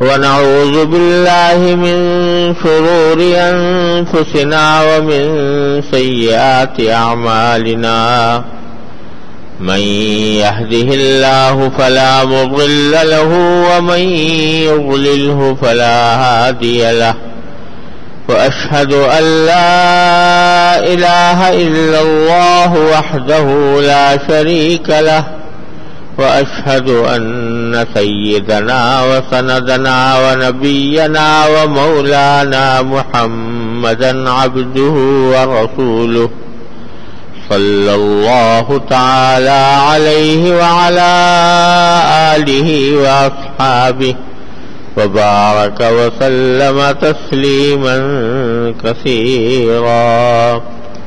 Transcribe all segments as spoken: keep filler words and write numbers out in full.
ونعوذ بالله من شرور أنفسنا ومن سيئات أعمالنا من يهده الله فلا مضل له ومن يضلله فلا هادي له وأشهد أن لا إله إلا الله وحده لا شريك له وأشهد أن سيدنا وسندنا ونبينا ومولانا محمدا عبده ورسوله صلى الله تعالى عليه وعلى آله وأصحابه وبارك وسلم تسليما كثيرا.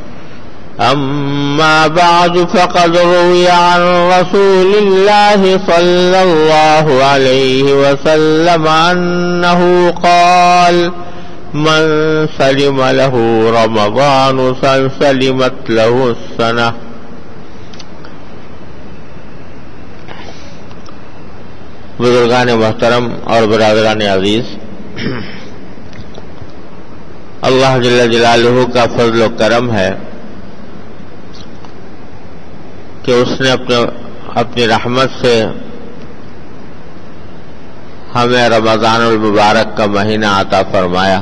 أما بعد فقد روي عن رسول الله صلى الله عليه وسلم أنه قال من سلم له رمضان سلمت له السنة. بزرگان محترم اور برادران عزیز، اللہ جل جلالہ کا فضل و کرم ہے کہ اس نے اپنے اپنی رحمت سے ہمیں رمضان المبارک کا مہینہ عطا فرمایا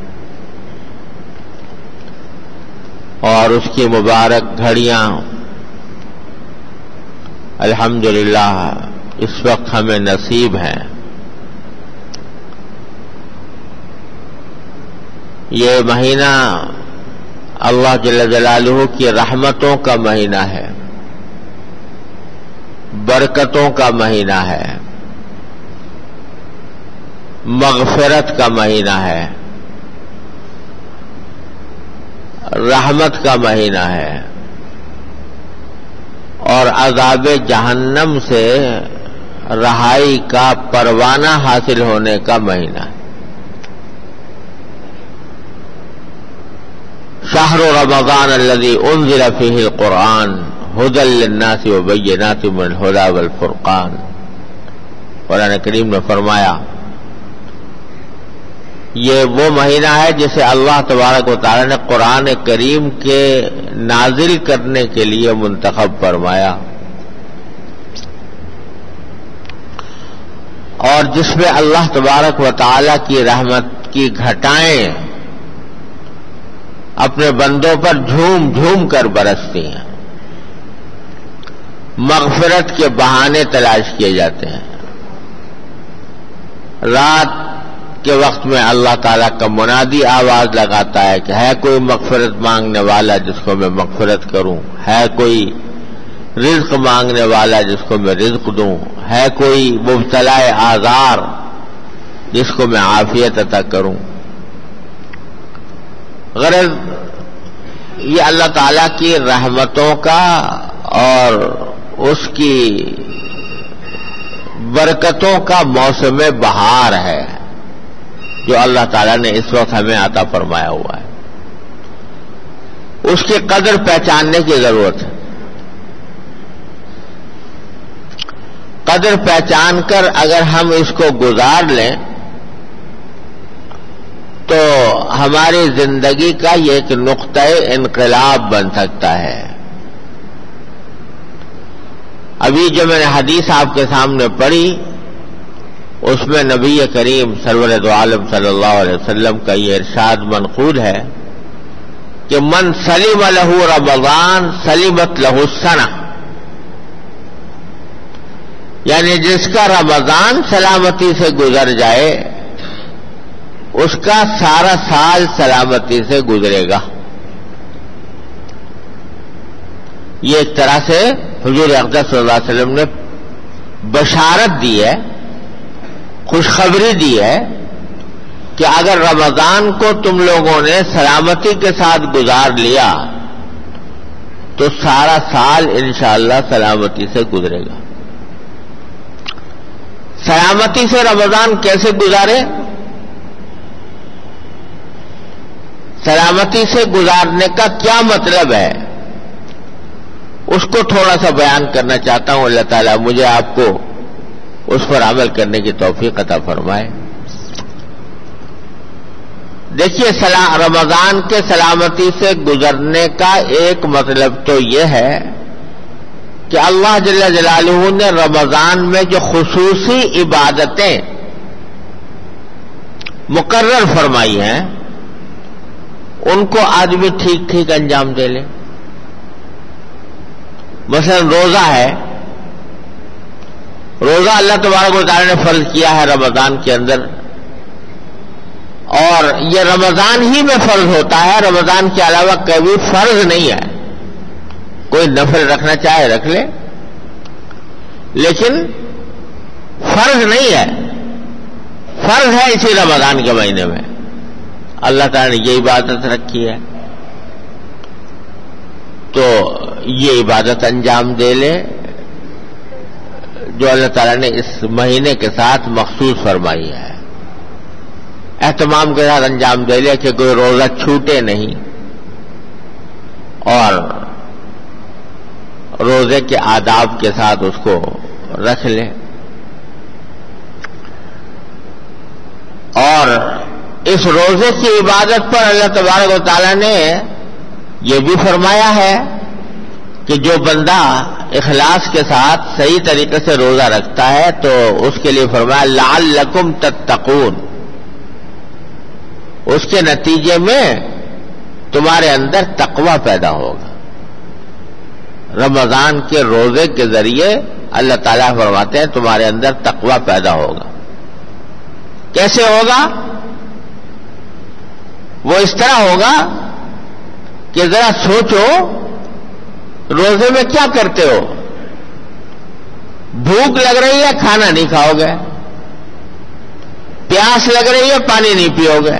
اور اس کی مبارک گھڑیاں الحمدللہ اس وقت ہمیں نصیب ہیں. یہ مہینہ اللہ جل جلالہ کی رحمتوں کا مہینہ ہے، برکتوں کا مہینہ ہے، مغفرت کا مہینہ ہے، رحمت کا مہینہ ہے اور عذاب جہنم سے رہائی کا پروانہ حاصل ہونے کا مہینہ ہے. شہر رمضان الذی انزل فیہ القرآن ھدی للناس وبینات من الھدی والفرقان. قرآن کریم نے فرمایا یہ وہ مہینہ ہے جسے اللہ تبارک و تعالی نے قرآن کریم کے نازل کرنے کے لیے منتخب فرمایا اور جس میں اللہ تبارک و تعالی کی رحمت کی گھٹائیں اپنے بندوں پر جھوم جھوم کر برستی ہیں، مغفرت کے بہانے تلاش کیے جاتے ہیں. رات کے وقت میں اللہ تعالیٰ کا منادی آواز لگاتا ہے کہ ہے کوئی مغفرت مانگنے والا جس کو میں مغفرت کروں، ہے کوئی رزق مانگنے والا جس کو میں رزق دوں، ہے کوئی مبتلا آزار جس کو میں عافیت عطا کروں. غرض یہ اللہ تعالیٰ کی رحمتوں کا اور اس کی برکتوں کا موسم بہار ہے جو اللہ تعالیٰ نے اس وقت ہمیں عطا فرمایا ہوا ہے. اس کی قدر پہچاننے کی ضرورت ہے. قدر پہچان کر اگر ہم اس کو گزار لیں تو ہماری زندگی کا یہ ایک نقطۂ انقلاب بن سکتا ہے. ابھی جو میں نے حدیث آپ کے سامنے پڑھی اس میں نبی کریم سرور دو عالم صلی اللہ علیہ وسلم کا یہ ارشاد منقول ہے کہ من سلم لہ رمضان سلمت لہ السنہ، یعنی جس کا رمضان سلامتی سے گزر جائے اس کا سارا سال سلامتی سے گزرے گا. یہ ایک طرح سے حضور اقدس صلی اللہ علیہ وسلم نے بشارت دی ہے، خوشخبری دی ہے کہ اگر رمضان کو تم لوگوں نے سلامتی کے ساتھ گزار لیا تو سارا سال انشاءاللہ سلامتی سے گزرے گا. سلامتی سے رمضان کیسے گزارے؟ سلامتی سے گزارنے کا کیا مطلب ہے اس کو تھوڑا سا بیان کرنا چاہتا ہوں. اللہ تعالیٰ مجھے آپ کو اس پر عمل کرنے کی توفیق عطا فرمائے. دیکھیے رمضان کے سلامتی سے گزرنے کا ایک مطلب تو یہ ہے کہ اللہ جل جلالہ نے رمضان میں جو خصوصی عبادتیں مقرر فرمائی ہیں ان کو آدمی ٹھیک ٹھیک انجام دے لے. مثلا روزہ ہے، روزہ اللہ تبارک و تعالی نے فرض کیا ہے رمضان کے اندر، اور یہ رمضان ہی میں فرض ہوتا ہے، رمضان کے علاوہ کبھی فرض نہیں ہے. کوئی نفل رکھنا چاہے رکھ لے، لیکن فرض نہیں ہے. فرض ہے اسی رمضان کے مہینے میں اللہ تعالی نے یہ عبادت رکھی ہے، تو یہ عبادت انجام دے لے جو اللہ تعالیٰ نے اس مہینے کے ساتھ مخصوص فرمائی ہے. اہتمام کے ساتھ انجام دے لے کہ کوئی روزہ چھوٹے نہیں، اور روزے کے آداب کے ساتھ اس کو رکھ لے. اور اس روزے کی عبادت پر اللہ تبارک و تعالیٰ نے یہ بھی فرمایا ہے کہ جو بندہ اخلاص کے ساتھ صحیح طریقے سے روزہ رکھتا ہے تو اس کے لیے فرمایا لعلکم تتقون، اس کے نتیجے میں تمہارے اندر تقوی پیدا ہوگا. رمضان کے روزے کے ذریعے اللہ تعالیٰ فرماتے ہیں تمہارے اندر تقوی پیدا ہوگا. کیسے ہوگا؟ وہ اس طرح ہوگا کہ ذرا سوچو، روزے میں کیا کرتے ہو؟ بھوک لگ رہی ہے، کھانا نہیں کھاؤ گے. پیاس لگ رہی ہے، پانی نہیں پیو گے.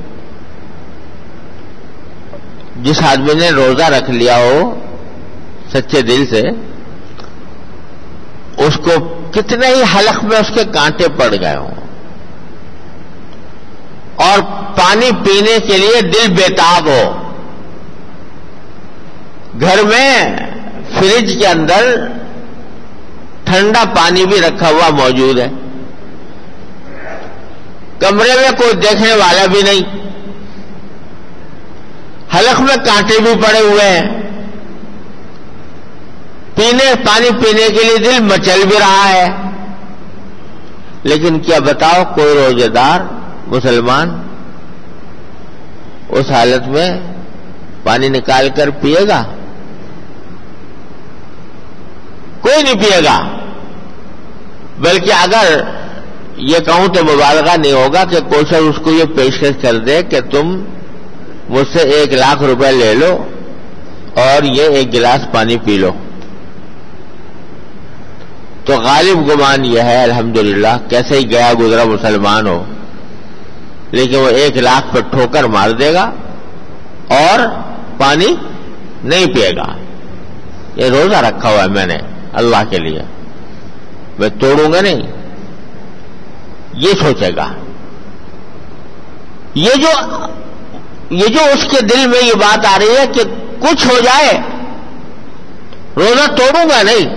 جس آدمی نے روزہ رکھ لیا ہو سچے دل سے، اس کو کتنے ہی حلق میں اس کے کانٹے پڑ گئے ہوں، اور پانی پینے کے لیے دل بےتاب ہو. گھر میں فریج کے اندر ٹھنڈا پانی بھی رکھا ہوا موجود ہے، کمرے میں کوئی دیکھنے والا بھی نہیں، حلق میں کانٹے بھی پڑے ہوئے ہیں، پینے پانی پینے کے لیے دل مچل بھی رہا ہے. لیکن کیا بتاؤ کوئی روزے دار مسلمان اس حالت میں پانی نکال کر پیے گا؟ کوئی نہیں پیے گا. بلکہ اگر یہ کہوں تو مبالغہ نہیں ہوگا کہ کوئی شخص اس کو یہ پیشکش کر دے کہ تم مجھ سے ایک لاکھ روپے لے لو اور یہ ایک گلاس پانی پی لو، تو غالب گمان یہ ہے الحمدللہ کیسے ہی گیا گزرا مسلمان ہو، لیکن وہ ایک لاکھ پر ٹھوکر مار دے گا اور پانی نہیں پیے گا. یہ روزہ رکھا ہوا ہے میں نے اللہ کے لیے، میں توڑوں گا نہیں، یہ سوچے گا. یہ جو یہ جو اس کے دل میں یہ بات آ رہی ہے کہ کچھ ہو جائے روزہ توڑوں گا نہیں،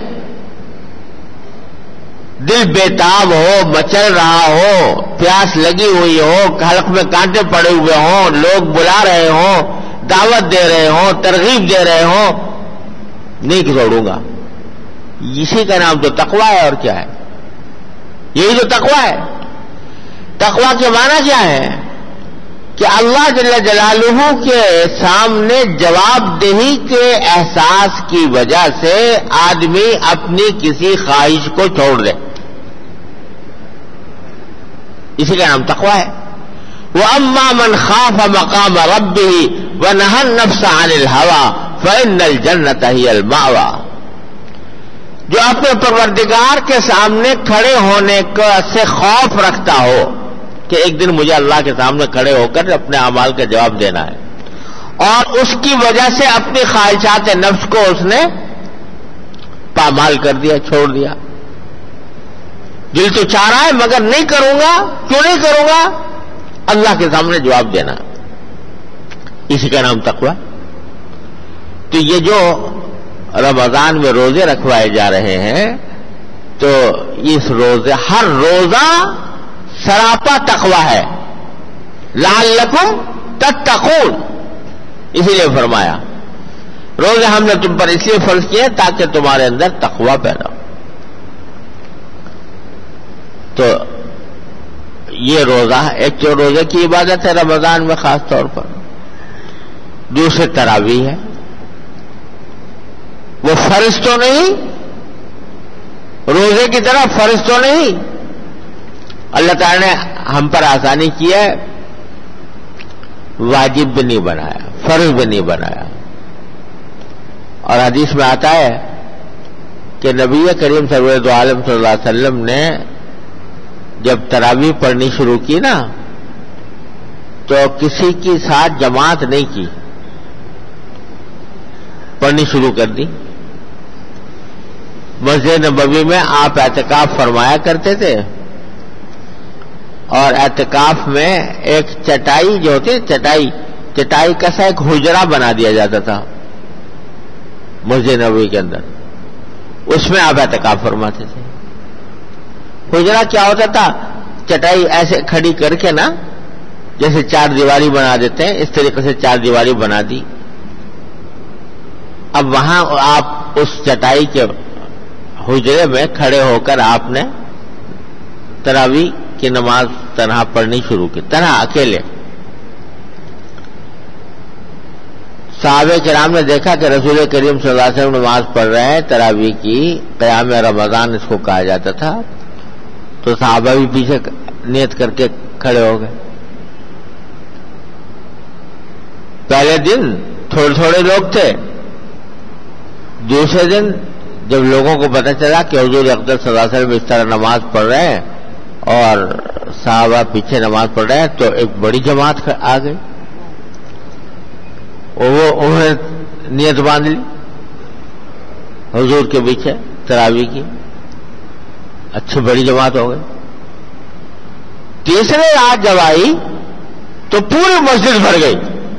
دل بےتاب ہو، مچل رہا ہو، پیاس لگی ہوئی ہو، حلق میں کانٹے پڑے ہوئے ہوں، لوگ بلا رہے ہوں، دعوت دے رہے ہوں، ترغیب دے رہے ہوں، نہیں توڑوں گا. اسی کا نام تو تقویٰ ہے. اور کیا ہے؟ یہی تو تقویٰ ہے. تقویٰ کے معنی کیا ہے؟ کہ اللہ جل جلالہ کے سامنے جواب دہی کے احساس کی وجہ سے آدمی اپنی کسی خواہش کو چھوڑ دے. اسی کا نام تقویٰ ہے. وَأَمَّا مَنْ خَافَ مَقَامَ رَبِّهِ وَنَهَى النَّفْسَ عَنِ الْهَوَىٰ فَإِنَّ الْجَنَّةَ هِيَ الْمَأْوَىٰ. جو اپنے پروردگار کے سامنے کھڑے ہونے کا سے خوف رکھتا ہو کہ ایک دن مجھے اللہ کے سامنے کھڑے ہو کر اپنے اعمال کا جواب دینا ہے، اور اس کی وجہ سے اپنی خواہشات نفس کو اس نے پامال کر دیا، چھوڑ دیا. دل تو چاہ رہا ہے مگر نہیں کروں گا. کیوں نہیں کروں گا؟ اللہ کے سامنے جواب دینا. اسی کا نام تقویٰ. تو یہ جو رمضان میں روزے رکھوائے جا رہے ہیں، تو اس روزے ہر روزہ سراپا تقویٰ ہے. لعلکم تتقون، اسی لیے فرمایا روزے ہم نے تم پر اس لیے فرض کیے تاکہ تمہارے اندر تقوی پیدا ہو۔ تو یہ روزہ ایک تو روزے کی عبادت ہے رمضان میں خاص طور پر، دوسرے تراویح ہے، وہ فرض تو نہیں، روزے کی طرح فرض تو نہیں، اللہ تعالی نے ہم پر آسانی کی ہے، واجب بھی نہیں بنایا، فرض بھی نہیں بنایا۔ اور حدیث میں آتا ہے کہ نبی کریم سرور عالم صلی اللہ علیہ وسلم نے جب تراویح پڑھنی شروع کی نا تو کسی کی ساتھ جماعت نہیں کی، پڑھنی شروع کر دی۔ مسجد نبوی میں آپ اعتکاف فرمایا کرتے تھے، اور اعتکاف میں ایک چٹائی جو ہوتی ہے، چٹائی چٹائی کا سا ایک حجرہ بنا دیا جاتا تھا مسجد نبوی کے اندر، اس میں آپ اعتکاف فرماتے تھے۔ حجرہ کیا ہوتا تھا؟ چٹائی ایسے کھڑی کر کے نا، جیسے چار دیواری بنا دیتے ہیں، اس طریقے سے چار دیواری بنا دی۔ اب وہاں آپ اس چٹائی کے حجرے میں کھڑے ہو کر آپ نے تراویح کی نماز تنہا پڑھنی شروع کی، تنہا اکیلے۔ صحابہ کرام نے دیکھا کہ رسول کریم صلی اللہ علیہ وسلم نماز پڑھ رہے ہیں تراویح کی، قیام رمضان اس کو کہا جاتا تھا، تو صحابہ بھی پیچھے نیت کر کے کھڑے ہو گئے۔ پہلے دن تھوڑے تھوڑے لوگ تھے، دوسرے دن جب لوگوں کو پتہ چلا کہ حضور اقدس صلی اللہ علیہ وسلم اس طرح نماز پڑھ رہے ہیں اور صحابہ پیچھے نماز پڑھ رہے ہیں، تو ایک بڑی جماعت آ گئی، وہ انہوں نے نیت باندھ لی حضور کے پیچھے تراویح کی، اچھی بڑی جماعت ہو گئی۔ تیسرے رات جب آئی تو پوری مسجد بھر گئی،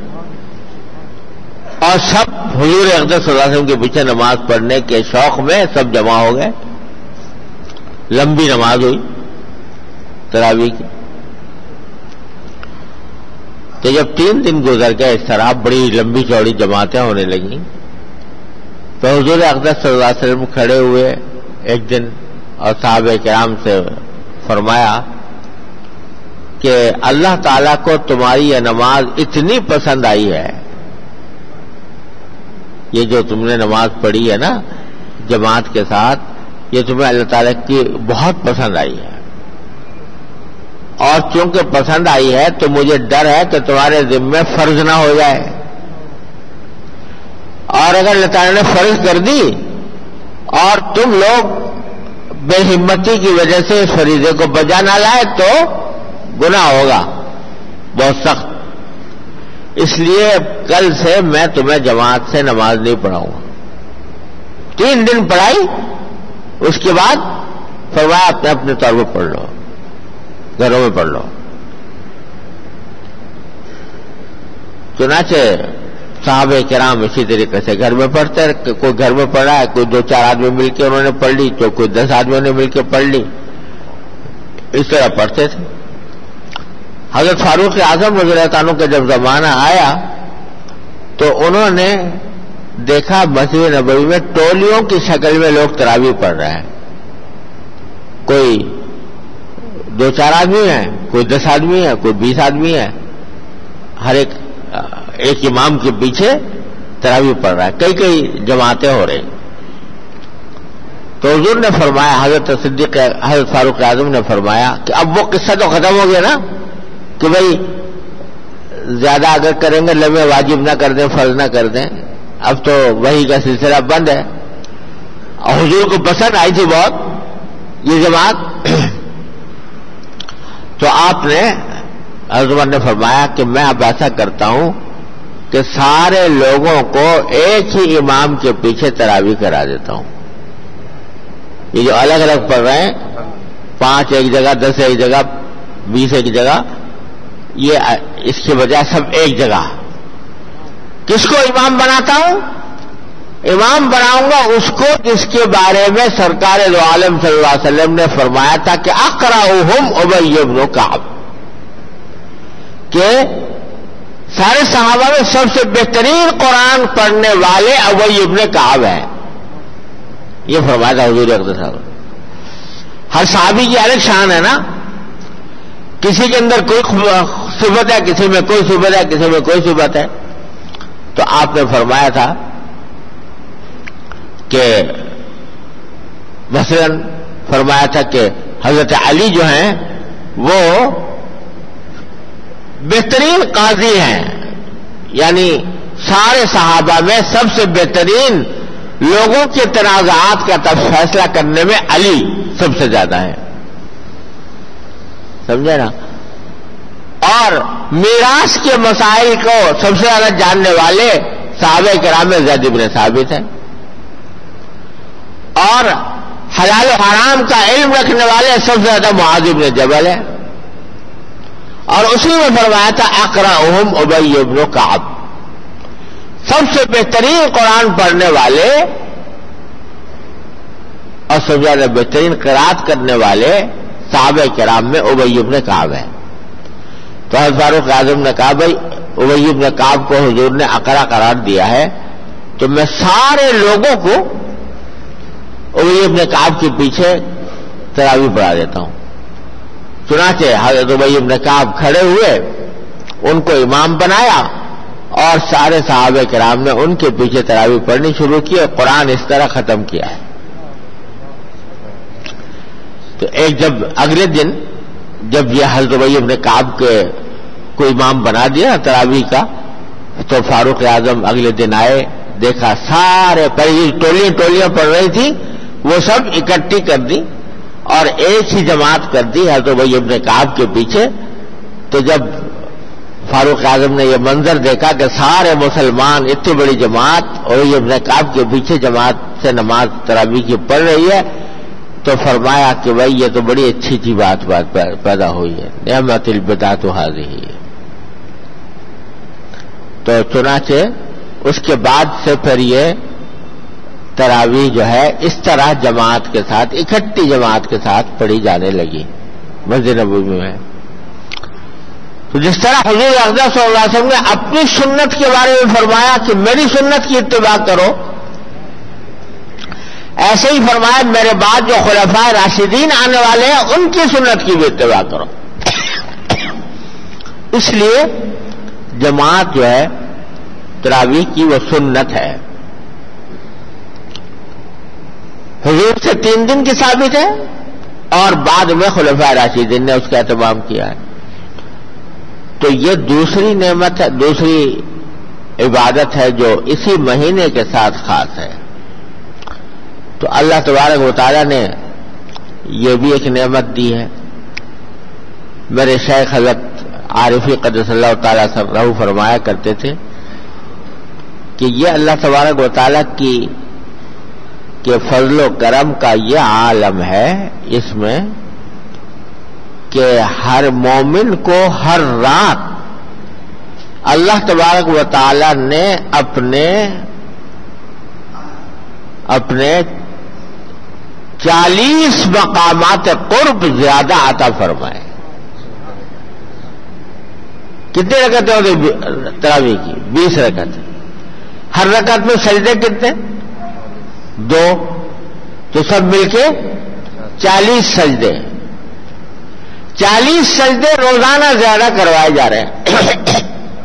اور سب حضور اقدس صلی اللہ علیہ وسلم کے پیچھے نماز پڑھنے کے شوق میں سب جمع ہو گئے۔ لمبی نماز ہوئی تراویح کی۔ تو جب تین دن گزر گئے اس طرح بڑی لمبی چوڑی جماعتیں ہونے لگیں، تو حضور اقدس صلی اللہ علیہ وسلم کھڑے ہوئے ایک دن اور صحابہ کرام سے فرمایا کہ اللہ تعالیٰ کو تمہاری یہ نماز اتنی پسند آئی ہے، یہ جو تم نے نماز پڑھی ہے نا جماعت کے ساتھ، یہ تمہیں اللہ تعالیٰ کی بہت پسند آئی ہے، اور چونکہ پسند آئی ہے تو مجھے ڈر ہے کہ تمہارے ذمے فرض نہ ہو جائے، اور اگر اللہ تعالیٰ نے فرض کر دی اور تم لوگ بے ہمتی کی وجہ سے اس فریضے کو بجا نہ لائے تو گناہ ہوگا بہت سخت، اس لیے کل سے میں تمہیں جماعت سے نماز نہیں پڑھاؤں گا۔ تین دن پڑھائی، اس کے بعد فرمایا اپنے اپنے طور پر پڑھ لو، گھروں میں پڑھ لو۔ چنانچہ صحابہ کرام اسی طریقے سے گھر میں پڑھتے، کوئی گھر میں پڑھا ہے، کوئی دو چار آدمی مل کے انہوں نے پڑھ لی، تو کوئی دس آدمیوں نے مل کے پڑھ لی، اس طرح پڑھتے تھے۔ حضرت فاروق اعظم رضی اللہ عنہ کا جب زمانہ آیا تو انہوں نے دیکھا مسجد نبوی میں ٹولیوں کی شکل میں لوگ تراویح پڑھ رہے ہیں، کوئی دو چار آدمی ہیں، کوئی دس آدمی ہے، کوئی بیس آدمی ہے، ہر ایک ایک امام کے پیچھے تراویح پڑھ رہا ہے، کئی کئی جماعتیں ہو رہی۔ تو حضور نے فرمایا، حضرت صدیق حضرت فاروق اعظم نے فرمایا کہ اب وہ قصہ تو ختم ہو گیا نا کہ بھائی زیادہ اگر کریں گے لمحے واجب نہ کر دیں، فرض نہ کر دیں، اب تو وحی کا سلسلہ بند ہے۔ اور حضور کو پسند آئی تھی بہت یہ جماعت، تو آپ نے حضرت نے فرمایا کہ میں اب ایسا کرتا ہوں کہ سارے لوگوں کو ایک ہی امام کے پیچھے تراویح کرا دیتا ہوں۔ یہ جو الگ الگ پڑھ رہے ہیں، پانچ ایک جگہ، دس ایک جگہ، بیس ایک جگہ، یہ اس کے بجائے سب ایک جگہ۔ کس کو امام بناتا ہوں؟ امام بناؤں گا اس کو جس کے بارے میں سرکار دو عالم صلی اللہ علیہ وسلم نے فرمایا تھا کہ اقرأہم ابی بن کعب، کہ سارے صحابہ میں سب سے بہترین قرآن پڑھنے والے ابی ابن کعب ہیں. یہ فرمایا تھا حضور اقدس صاحب. ہر صحابی کی الگ شان ہے نا, کسی کے اندر کوئی صفت ہے, کسی میں کوئی صفت ہے, کسی میں کوئی صفت ہے. تو آپ نے فرمایا تھا کہ مثلاً فرمایا تھا کہ حضرت علی جو ہیں وہ بہترین قاضی ہیں, یعنی سارے صحابہ میں سب سے بہترین لوگوں کے تنازعات کا تب فیصلہ کرنے میں علی سب سے زیادہ ہے, سمجھے نا. اور میراث کے مسائل کو سب سے زیادہ جاننے والے صحابہ کرام میں زید بن ثابت ہیں, اور حلال و حرام کا علم رکھنے والے سب سے زیادہ معاذ بن جبل ہیں. اور اسی میں فرمایا تھا اقرأہم ابی بن کعب, سب سے بہترین قرآن پڑھنے والے اور سب سے زیادہ بہترین قرات کرنے والے صحابہ کرام میں ابی بن کعب ہیں. تو حضرت فاروق اعظم نے کہا بھائی ابی بن کعب کو حضور نے اقرا قرار دیا ہے تو میں سارے لوگوں کو ابی بن کعب کے پیچھے تراویح پڑھا دیتا ہوں. چنانچہ حضرت ابی بن کعب کھڑے ہوئے, ان کو امام بنایا اور سارے صحابہ کرام نے ان کے پیچھے تراویح پڑھنی شروع کی اور قرآن اس طرح ختم کیا ہے. تو ایک جب اگلے دن جب یہ حضرت ابی بن کعب کے کو امام بنا دیا تراویح کا, تو فاروق اعظم اگلے دن آئے, دیکھا سارے پہلے ٹولیاں ٹولیاں پڑھ رہی تھی وہ سب اکٹھی کر دی اور ایک ہی جماعت کر دی حضرت ابی بن کعب کے پیچھے. تو جب فاروق اعظم نے یہ منظر دیکھا کہ سارے مسلمان اتنی بڑی جماعت ابی بن کعب کے پیچھے جماعت سے نماز تراویح کی پڑھ رہی ہے, تو فرمایا کہ بھائی یہ تو بڑی اچھی اچھی بات بات پیدا ہوئی ہے, نعمت البدعۃ ھذہ. تو چنانچہ اس کے بعد سے پھر یہ تراویح جو ہے اس طرح جماعت کے ساتھ اکٹھی جماعت کے ساتھ پڑھی جانے لگی مسجد نبوی میں. تو جس طرح حضور اقدس صلی اللہ علیہ وسلم نے اپنی سنت کے بارے میں فرمایا کہ میری سنت کی اتباع کرو, ایسے ہی فرمایا میرے بعد جو خلفائے راشدین آنے والے ہیں ان کی سنت کی بھی اتباع کرو. اس لیے جماعت جو ہے تراویح کی وہ سنت ہے. حضور سے تین دن کی ثابت ہے اور بعد میں خلفائے راشدین نے اس کا اہتمام کیا ہے. تو یہ دوسری نعمت ہے, دوسری عبادت ہے جو اسی مہینے کے ساتھ خاص ہے. تو اللہ تبارک و تعالیٰ نے یہ بھی ایک نعمت دی ہے. میرے شیخ حضرت عارفی قدس اللہ تعالیٰ سرہ فرمایا کرتے تھے کہ یہ اللہ تبارک و تعالیٰ کی کہ فضل و کرم کا یہ عالم ہے اس میں کہ ہر مومن کو ہر رات اللہ تبارک و تعالیٰ نے اپنے اپنے چالیس مقامات قرب زیادہ عطا فرمائے. کتنے رکعتیں ہوگی تراویح کی؟ بیس رکعت. ہر رکعت میں سجدے کتنے؟ دو, تو سب مل کے چالیس سجدے. چالیس سجدے روزانہ زیادہ کروائے جا رہے ہیں.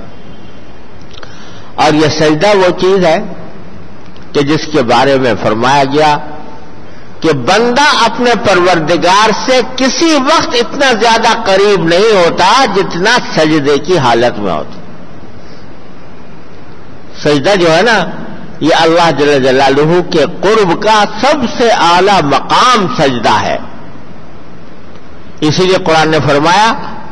اور یہ سجدہ وہ چیز ہے کہ جس کے بارے میں فرمایا گیا کہ بندہ اپنے پروردگار سے کسی وقت اتنا زیادہ قریب نہیں ہوتا جتنا سجدے کی حالت میں ہوتا. سجدہ جو ہے نا یہ اللہ جل جلالہ کے قرب کا سب سے اعلی مقام سجدہ ہے. اسی لیے قرآن نے فرمایا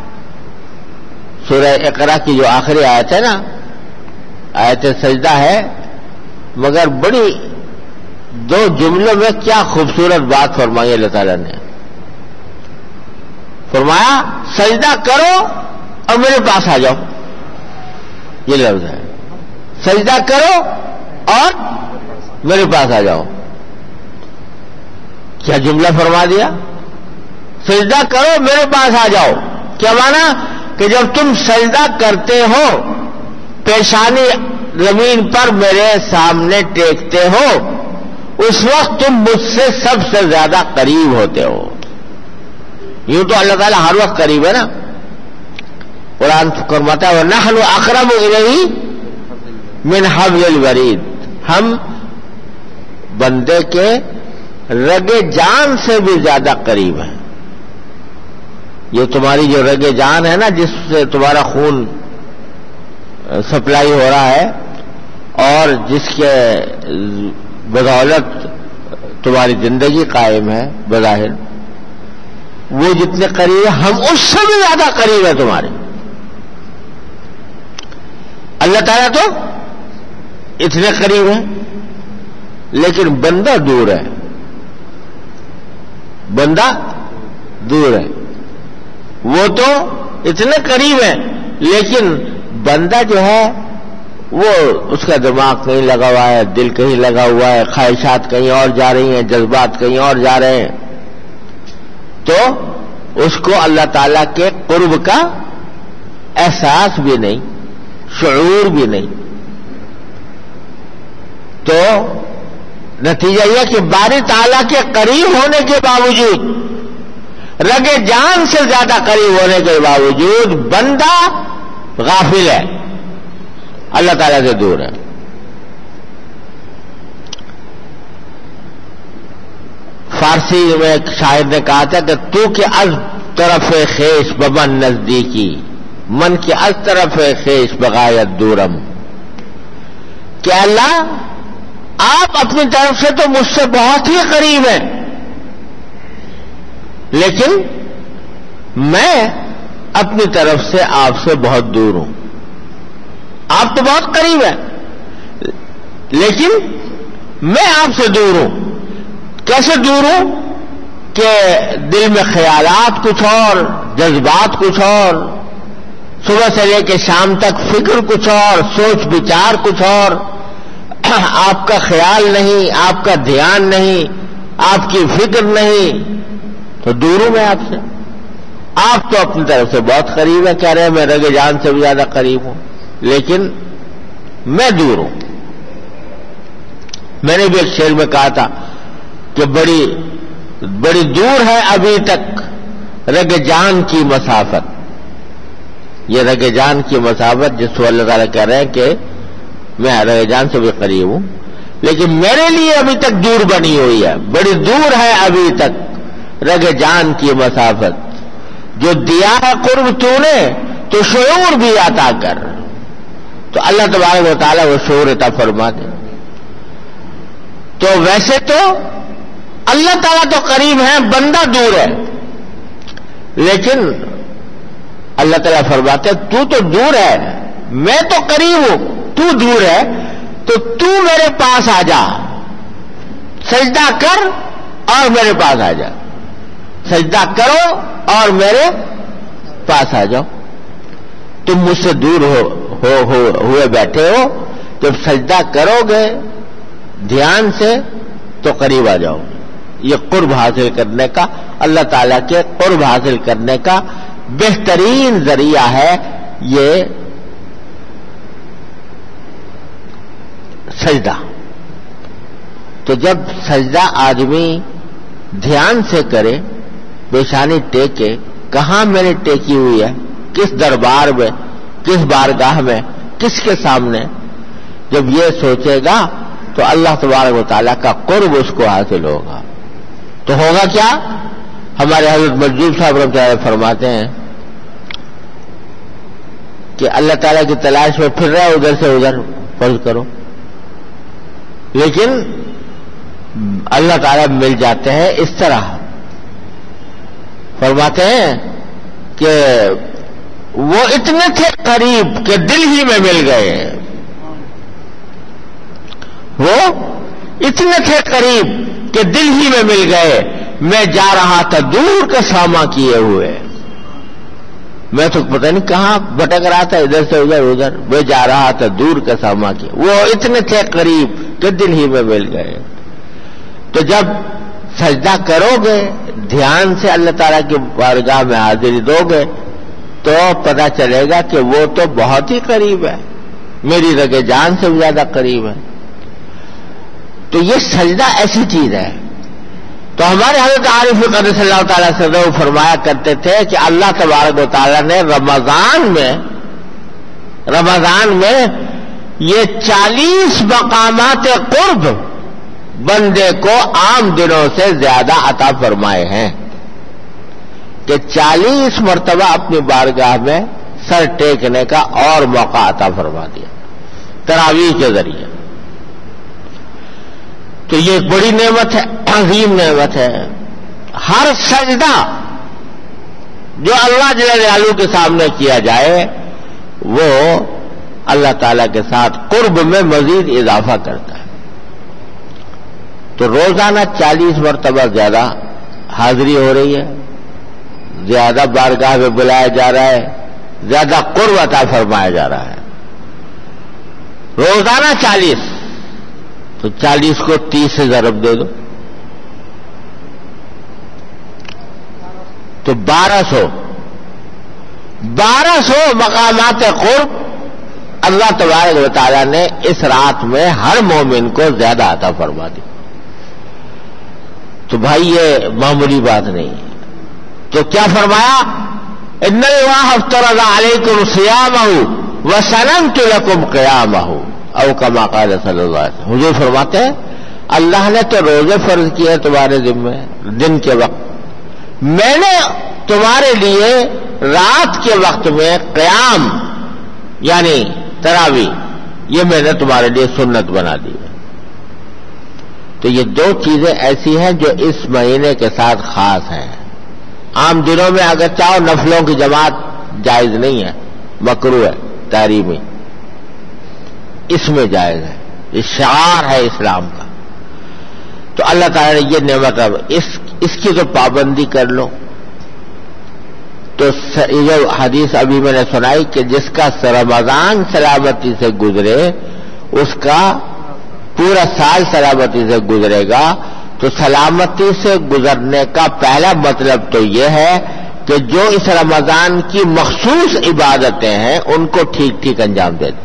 سورہ اقرا کی جو آخری آیت ہے نا, آیت سجدہ ہے, مگر بڑی دو جملوں میں کیا خوبصورت بات فرمائی اللہ تعالیٰ نے. فرمایا سجدہ کرو اور میرے پاس آ جاؤ. یہ لفظ ہے, سجدہ کرو اور میرے پاس آ جاؤ. کیا جملہ فرما دیا؟ سجدہ کرو میرے پاس آ جاؤ. کیا مانا؟ کہ جب تم سجدہ کرتے ہو پیشانی زمین پر میرے سامنے ٹیکتے ہو اس وقت تم مجھ سے سب سے زیادہ قریب ہوتے ہو. یوں تو اللہ تعالیٰ ہر وقت قریب ہے نا. قرآن فرماتا ہے وَنَحْنُ أَقْرَبُ إِلَيْهِ مِنْ حَبْلِ الْوَرِيدِ, ہم بندے کے رگے جان سے بھی زیادہ قریب ہیں. یہ تمہاری جو رگے جان ہے نا جس سے تمہارا خون سپلائی ہو رہا ہے اور جس کے بدولت تمہاری زندگی قائم ہے بظاہر, وہ جتنے قریب ہے ہم اس سے بھی زیادہ قریب ہے تمہارے. اللہ تعالیٰ تو اتنے قریب ہے لیکن بندہ دور ہے. بندہ دور ہے. وہ تو اتنے قریب ہے لیکن بندہ جو ہے وہ اس کا دماغ کہیں لگا ہوا ہے, دل کہیں لگا ہوا ہے, خواہشات کہیں اور جا رہی ہیں, جذبات کہیں اور جا رہے ہیں, تو اس کو اللہ تعالیٰ کے قرب کا احساس بھی نہیں, شعور بھی نہیں. تو نتیجہ یہ کہ باری تعالیٰ کے قریب ہونے کے باوجود, رگے جان سے زیادہ قریب ہونے کے باوجود بندہ غافل ہے, اللہ تعالیٰ سے دور ہے. فارسی میں ایک شاعر نے کہا تھا کہ تو کہ از طرف خیش بمن نزدیکی, من کے از طرف خیش بغایت دورم, کہ اللہ آپ اپنی طرف سے تو مجھ سے بہت ہی قریب ہیں لیکن میں اپنی طرف سے آپ سے بہت دور ہوں. آپ تو بہت قریب ہیں لیکن میں آپ سے دور ہوں. کیسے دور ہوں کہ دل میں خیالات کچھ اور, جذبات کچھ اور, صبح سے لے کے شام تک فکر کچھ اور, سوچ بچار کچھ اور, آپ کا خیال نہیں, آپ کا دھیان نہیں, آپ کی فکر نہیں, تو دور ہوں میں آپ سے. آپ تو اپنی طرف سے بہت قریب ہیں, کہہ رہے ہیں میں رگے جان سے بھی زیادہ قریب ہوں لیکن میں دور ہوں. میں نے بھی ایک شعر میں کہا تھا کہ بڑی بڑی دور ہے ابھی تک رگ جان کی مسافت. یہ رگ جان کی مسافت جس کو اللہ تعالیٰ کہہ رہے ہیں کہ میں رگ جان سے بھی قریب ہوں لیکن میرے لیے ابھی تک دور بنی ہوئی ہے. بڑی دور ہے ابھی تک رگ جان کی مسافت, جو دیا ہے قرب تو نے تو شعور بھی عطا کر. تو اللہ تبارک و تعالیٰ وہ شعور عطا فرما دے. تو ویسے تو اللہ تعالیٰ تو قریب ہے, بندہ دور ہے, لیکن اللہ تعالیٰ فرماتے تو تو دور ہے, میں تو قریب ہوں, تو دور ہے, تو تو میرے پاس آ جا, سجدہ کر اور میرے پاس آ جا. سجدہ کرو اور میرے پاس آ جاؤ. تم مجھ سے دور ہو, ہو, ہو ہوئے بیٹھے ہو, جب سجدہ کرو گے دھیان سے تو قریب آ جاؤ. یہ قرب حاصل کرنے کا, اللہ تعالیٰ کے قرب حاصل کرنے کا بہترین ذریعہ ہے یہ سجدہ. تو جب سجدہ آدمی دھیان سے کرے, پیشانی ٹیکے, کہاں میں نے ٹیکی ہوئی ہے, کس دربار میں, کس بارگاہ میں, کس کے سامنے, جب یہ سوچے گا تو اللہ تبارک و تعالیٰ کا قرب اس کو حاصل ہوگا. تو ہوگا کیا؟ ہمارے حضرت مجذوب صاحب رحمۃ اللہ فرماتے ہیں کہ اللہ تعالیٰ کی تلاش میں پھر رہے ادھر سے ادھر, فرض کرو, لیکن اللہ تعالیٰ مل جاتے ہیں اس طرح. فرماتے ہیں کہ وہ اتنے تھے قریب کہ دل ہی میں مل گئے. وہ اتنے تھے قریب کہ دل ہی میں مل گئے, میں جا رہا تھا دور کا ساماں کیے ہوئے. میں تو پتہ نہیں کہاں بھٹک رہا تھا, ادھر سے ادھر ادھر, میں جا رہا تھا دور کا ساماں کیے. وہ اتنے تھے قریب کہ دل ہی میں مل گئے. تو جب سجدہ کرو گے, دھیان سے اللہ تعالیٰ کی بارگاہ میں حاضری دو گے, تو پتہ چلے گا کہ وہ تو بہت ہی قریب ہے، میری رگ جان سے بھی زیادہ قریب ہے۔ تو یہ سجدہ ایسی چیز ہے۔ تو ہمارے حضرت عارف قدس اللہ تعالیٰ سے وہ فرمایا کرتے تھے کہ اللہ تبارک و تعالیٰ نے رمضان میں رمضان میں یہ چالیس مقامات قرب بندے کو عام دنوں سے زیادہ عطا فرمائے ہیں کہ چالیس مرتبہ اپنی بارگاہ میں سر ٹیکنے کا اور موقع عطا فرما دیا تراویح کے ذریعے۔ تو یہ ایک بڑی نعمت ہے، عظیم نعمت ہے۔ ہر سجدہ جو اللہ جل جلالہ کے سامنے کیا جائے وہ اللہ تعالیٰ کے ساتھ قرب میں مزید اضافہ کرتا ہے۔ تو روزانہ چالیس مرتبہ زیادہ حاضری ہو رہی ہے، زیادہ بارگاہ میں بلایا جا رہا ہے، زیادہ قرب عطا فرمایا جا رہا ہے۔ روزانہ چالیس، تو چالیس کو تیس سے ضرب دے دو تو بارہ سو بارہ سو مقامات قرب اللہ تبارک و تعالیٰ نے اس رات میں ہر مومن کو زیادہ عطا فرما دی۔ تو بھائی یہ معمولی بات نہیں ہے۔ تو کیا فرمایا؟ ان اللہ افترض علیکم صیامہ وسننت لکم قیامہ او کما قال صلی اللہ علیہ وسلم۔ حضور فرماتے ہیں اللہ نے تو روزے فرض کیے تمہارے ذمہ دن کے وقت، میں نے تمہارے لیے رات کے وقت میں قیام یعنی تراویح یہ میں نے تمہارے لیے سنت بنا دی ہے۔ تو یہ دو چیزیں ایسی ہیں جو اس مہینے کے ساتھ خاص ہیں۔ عام دنوں میں اگر چاہو نفلوں کی جماعت جائز نہیں ہے، مکروہ ہے، تحریمی، اس میں جائز ہے، یہ شعار ہے اسلام کا۔ تو اللہ تعالیٰ نے یہ نعمت اب اس اس کی تو پابندی کر لو۔ تو یہ جو حدیث ابھی میں نے سنائی کہ جس کا رمضان سلامتی سے گزرے اس کا پورا سال سلامتی سے گزرے گا۔ تو سلامتی سے گزرنے کا پہلا مطلب تو یہ ہے کہ جو اس رمضان کی مخصوص عبادتیں ہیں ان کو ٹھیک ٹھیک انجام دے دیں۔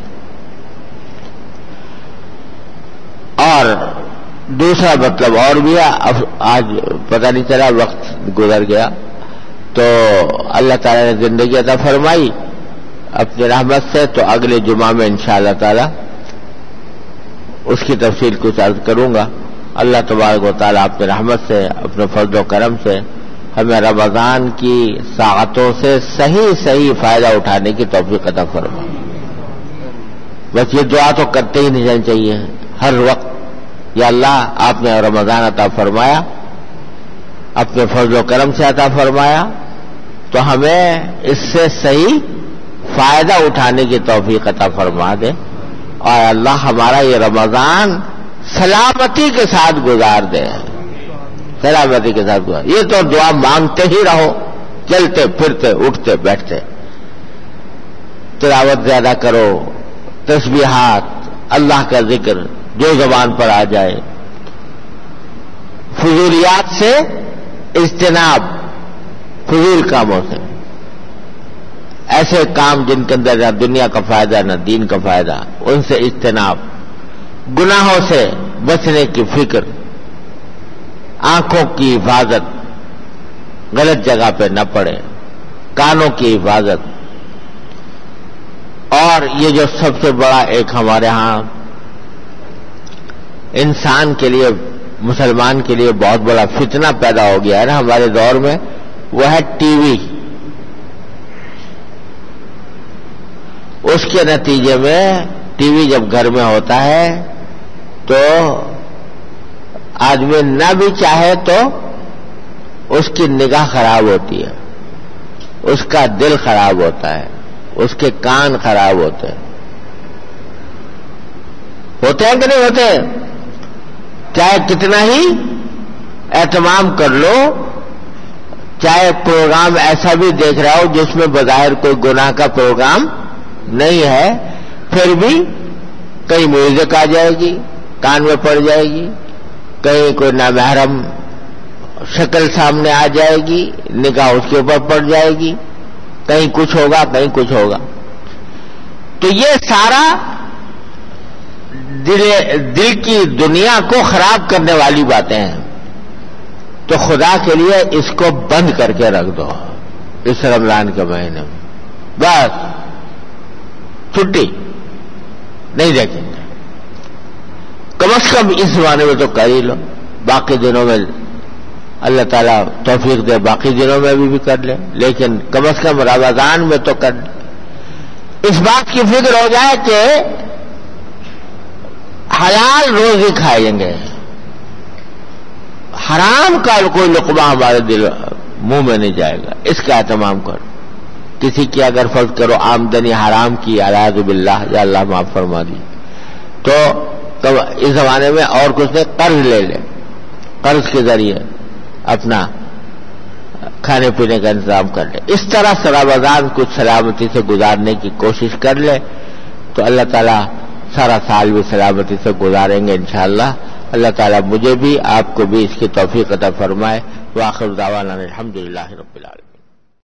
اور دوسرا مطلب اور بھی ہے، آج پتہ نہیں چلا وقت گزر گیا، تو اللہ تعالیٰ نے زندگی عطا فرمائی اپنی رحمت سے، تو اگلے جمعہ میں انشاءاللہ تعالیٰ اس کی تفصیل کچھ عرض کروں گا۔ اللہ تبارک و تعالیٰ اپنی رحمت سے، اپنے فضل و کرم سے ہمیں رمضان کی ساعتوں سے صحیح صحیح فائدہ اٹھانے کی توفیق عطا فرمائے۔ بس یہ دعا تو کرتے ہی نہیں جانا چاہیے ہر وقت، یا اللہ آپ نے رمضان عطا فرمایا، اپنے فضل و کرم سے عطا فرمایا، تو ہمیں اس سے صحیح فائدہ اٹھانے کی توفیق عطا فرما دے، اور اللہ ہمارا یہ رمضان سلامتی کے ساتھ گزار دے، سلامتی کے ساتھ گزار۔ یہ تو دعا مانگتے ہی رہو، چلتے پھرتے اٹھتے بیٹھتے، تلاوت زیادہ کرو، تسبیحات، اللہ کا ذکر جو زبان پر آ جائے، فضولیات سے اجتناب، فضول کاموں سے، ایسے کام جن کے اندر نہ دنیا کا فائدہ نہ دین کا فائدہ، ان سے اجتناب، گناہوں سے بچنے کی فکر، آنکھوں کی حفاظت، غلط جگہ پہ نہ پڑے، کانوں کی حفاظت، اور یہ جو سب سے بڑا ایک ہمارے ہاں انسان کے لیے، مسلمان کے لیے بہت بڑا فتنہ پیدا ہو گیا ہے نا ہمارے دور میں، وہ ہے ٹی وی۔ اس کے نتیجے میں ٹی وی جب گھر میں ہوتا ہے تو آدمی نہ بھی چاہے تو اس کی نگاہ خراب ہوتی ہے، اس کا دل خراب ہوتا ہے، اس کے کان خراب ہوتے ہیں۔ ہوتے ہیں کہ نہیں ہوتے؟ چاہے کتنا ہی اہتمام کر لو، چاہے پروگرام ایسا بھی دیکھ رہا ہو جس میں بظاہر کوئی گناہ کا پروگرام نہیں ہے، پھر بھی کہیں میوزک آ جائے گی، کان میں پڑ جائے گی، کہیں کوئی نامحرم شکل سامنے آ جائے گی، نگاہ اس کے اوپر پڑ جائے گی، کہیں کچھ ہوگا کہیں کچھ ہوگا. تو یہ سارا دل دل کی دنیا کو خراب کرنے والی باتیں ہیں. تو خدا کے لیے اس کو بند کر کے رکھ دو اس رمضان کے مہینے میں. بس چھٹی نہیں دیکھیں گے. کم از کم اس زمانے میں تو کر ہی لو. باقی دنوں میں اللہ تعالیٰ توفیق دے باقی دنوں میں بھی, بھی کر لے, لیکن کم از کم رمضان میں تو کر لے. اس بات کی فکر ہو جائے کہ حلال روزی کھائیں گے, حرام کا کوئی لقمہ ہمارے دل منہ میں نہیں جائے گا. اس کا اہتمام کرو. کسی کی اگر فرض کرو آمدنی حرام کی اعوذ باللہ یا اللہ معاف فرما دی, تو اس زمانے میں اور کچھ نہیں, قرض لے لے, قرض کے ذریعے اپنا کھانے پینے کا انتظام کر لے. اس طرح سے رمضان کچھ سلامتی سے گزارنے کی کوشش کر لے تو اللہ تعالیٰ سارا سال بھی سلامتی سے گزاریں گے انشاءاللہ. اللہ تعالیٰ مجھے بھی آپ کو بھی اس کی توفیق عطا فرمائے. وآخر دعوانا الحمدللہ رب العالمین.